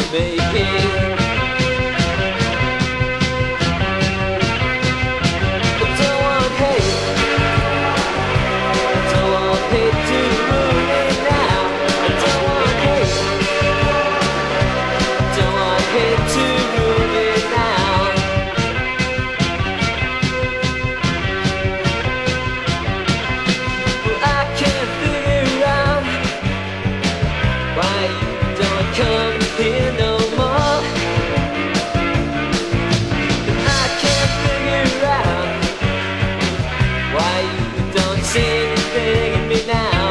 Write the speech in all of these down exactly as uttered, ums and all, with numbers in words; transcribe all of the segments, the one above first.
making. I don't want hate, I don't want hate to ruin me now. I don't want hate, I don't want hate to ruin me now. Well, I can't figure out why you don't come here no more. And I can't figure out why you don't see anything in me now.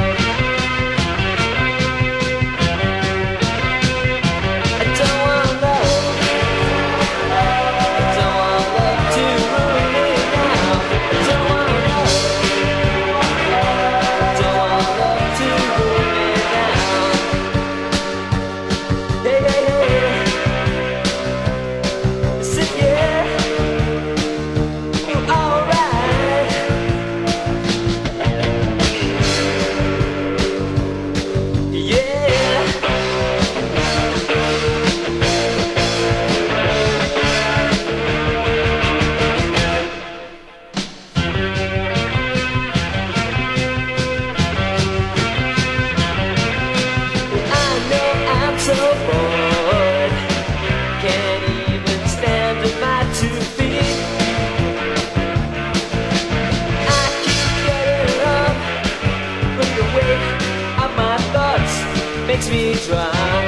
I don't want love, I don't want love to ruin me now. I don't want love, I don't want love to ruin me now. Hey, hey, hey, I said yeah, well, alright. Yeah, I know I'm so bored, can't even stand on my two feet. I keep getting up, but the weight of my thoughts makes me drown.